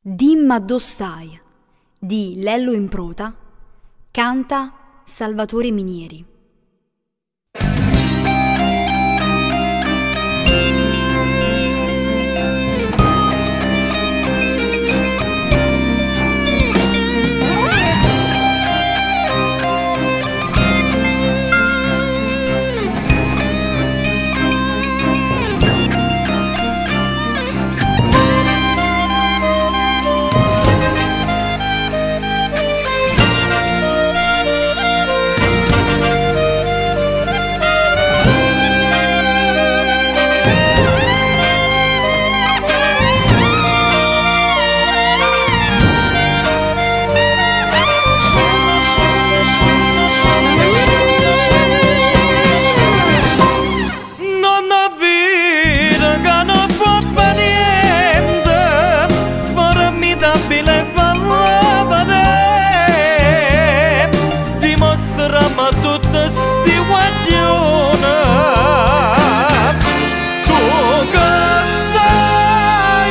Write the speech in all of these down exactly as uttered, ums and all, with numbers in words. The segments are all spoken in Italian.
Dimma do stai di Lello Improta canta Salvatore Minieri. Ma tutta sti guaglione tu che sai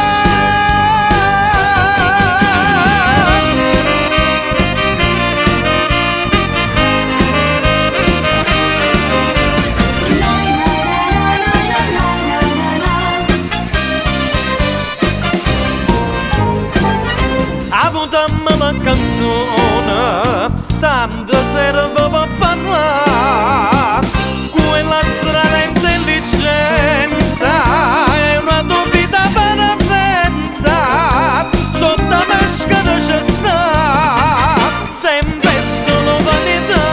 fare avutammo la canzone tanto serve per parlare, quella strana intelligenza è una dubita parvenza, sotto la scala c'è sta, sempre solo vanità.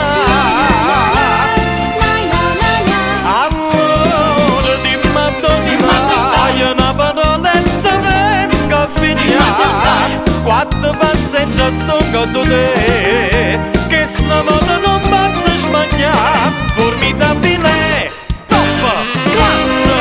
Allora dimmi dove stai, una paroletta venga a pigliare, quattro passeggia sto con te. Che stavolta non pazza sbagliare, formidabile, top, classe.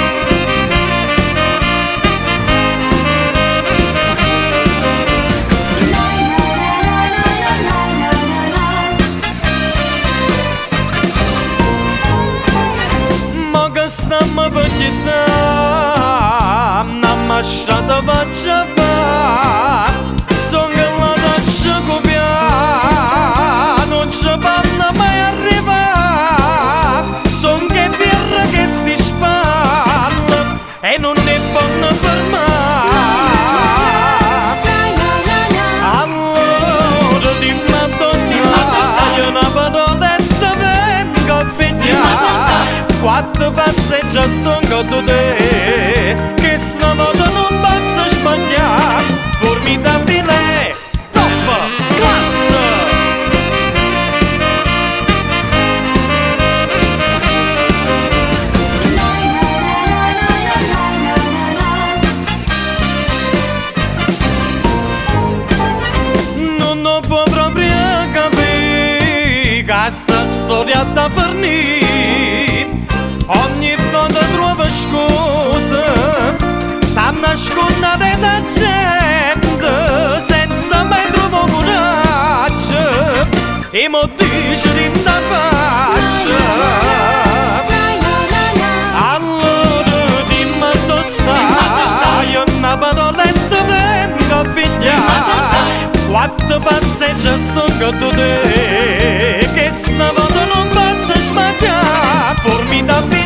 Ma che stiamo per chizzare, una masciata faccia fare, sono che la taccia copiare. Non ci fanno mai arrivare, son che birra che sti spalla e non ne fanno fermare. Allora dimmi dove stai, una paroletta venga a pigliare, quattro passeggia sto con te, che stavolta non pazza sbagliare, formidabile, top, classe. Non può proprio capire che sta storia da fornire, ogni volta trova scuse da nascondere da gente senza mai trovare coraggio e mo dice in da faccia. Allora dimmi dove stai, una paroletta venga a pigliare, quattro passeggia sto con te, che stavolta non pazza sbagliare, formidabile.